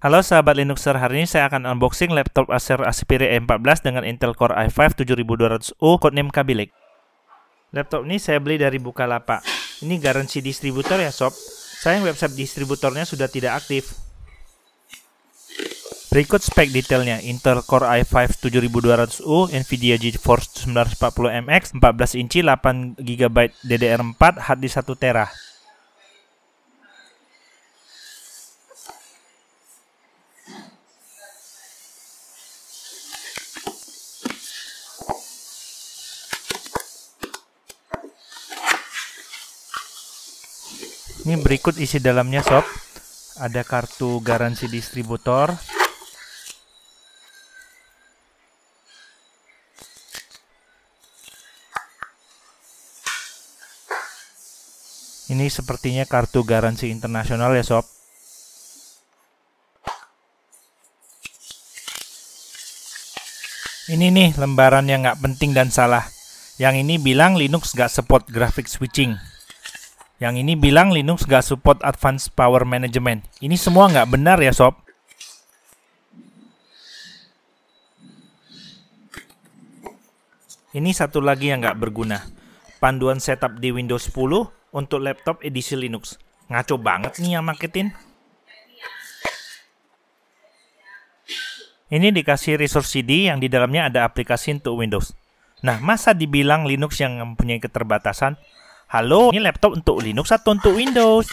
Halo sahabat Linuxer, hari ini saya akan unboxing laptop Acer Aspire E14 dengan Intel Core i5 7200U, codename Kaby Lake. Laptop ini saya beli dari Bukalapak. Ini garansi distributor ya sob. Sayang website distributornya sudah tidak aktif. Berikut spek detailnya: Intel Core i5 7200U, Nvidia GeForce 940MX, 14 inci, 8GB DDR4, HDD 1TB. Ini berikut isi dalamnya sob. Ada kartu garansi distributor. Ini sepertinya kartu garansi internasional ya sob. Ini nih lembaran yang nggak penting dan salah. Yang ini bilang Linux nggak support graphic switching. Yang ini bilang Linux nggak support advanced power management. Ini semua nggak benar ya sob. Ini satu lagi yang nggak berguna. Panduan setup di Windows 10 untuk laptop edisi Linux. Ngaco banget nih yang marketin. Ini dikasih resource CD yang di dalamnya ada aplikasi untuk Windows. Nah, masa dibilang Linux yang mempunyai keterbatasan? Halo, ini laptop untuk Linux atau untuk Windows?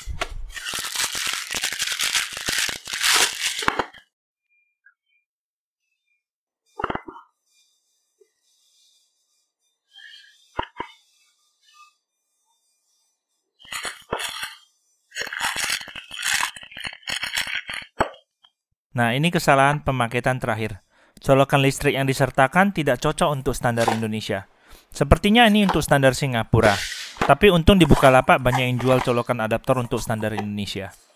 Nah, ini kesalahan pemaketan terakhir. Colokan listrik yang disertakan tidak cocok untuk standar Indonesia. Sepertinya ini untuk standar Singapura. Tapi untung di Bukalapak banyak yang jual colokan adaptor untuk standar Indonesia.